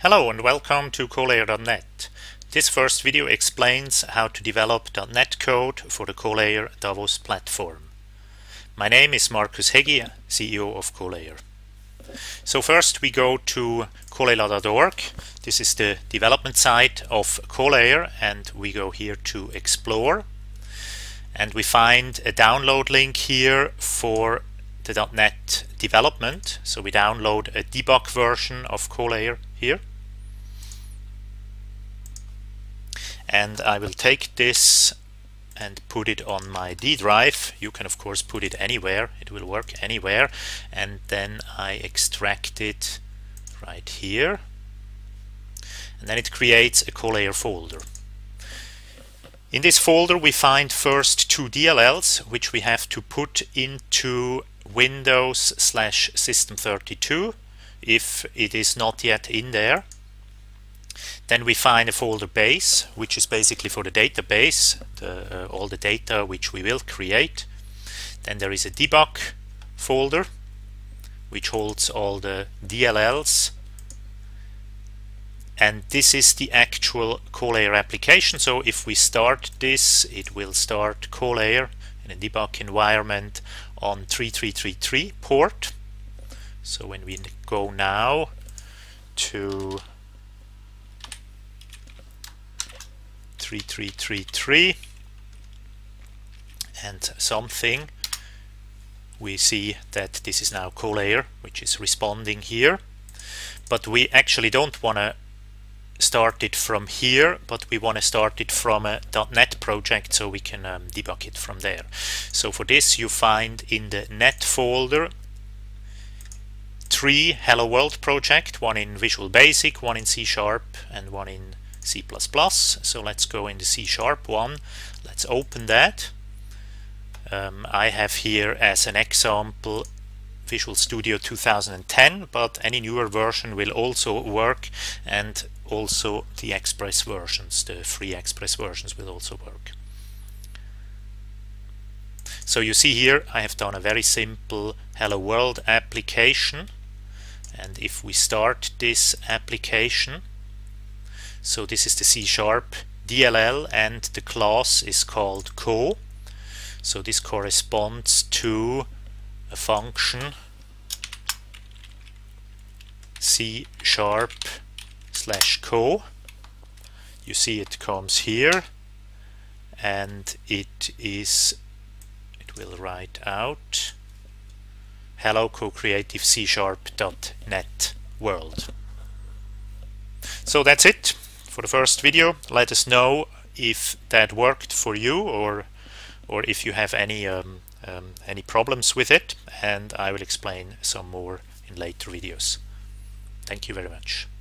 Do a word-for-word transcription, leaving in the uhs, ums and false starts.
Hello and welcome to Colayer dot net. This first video explains how to develop .NET code for the Colayer Davos platform. My name is Markus Hegi, C E O of Colayer. So first we go to Colayla dot org. This is the development site of Colayer, and we go here to Explore. And we find a download link here for the .NET development. So we download a debug version of Colayer here. And I will take this and put it on my D drive. You can of course put it anywhere, it will work anywhere. And then I extract it right here. And then it creates a Colayer folder. In this folder we find first two D L Ls which we have to put into Windows slash System thirty-two if it is not yet in there. Then we find a folder base, which is basically for the database, the, uh, all the data which we will create. Then there is a debug folder, which holds all the D L Ls. And this is the actual Colayer application. So if we start this, it will start Colayer in a debug environment on three three three three port. So when we go now to three three three three and something, we see that this is now Colayer, which is responding here. But we actually don't want to start it from here, but we want to start it from a .NET project so we can um, debug it from there. So for this you find in the net folder three Hello World project, one in Visual Basic, one in C sharp, and one in C plus plus. So let's go in the C sharp one. Let's open that. Um, I have here as an example Visual Studio two thousand ten, but any newer version will also work, and also the Express versions, the free Express versions will also work. So you see here I have done a very simple Hello World application, and if we start this application, so this is the C sharp D L L and the class is called co. So this corresponds to a function C sharp slash co. You see it comes here, and it is it will write out hello co-creative C sharp dot net world. So that's it for the first video. Let us know if that worked for you, or or if you have any um, um, any problems with it, and I will explain some more in later videos. Thank you very much.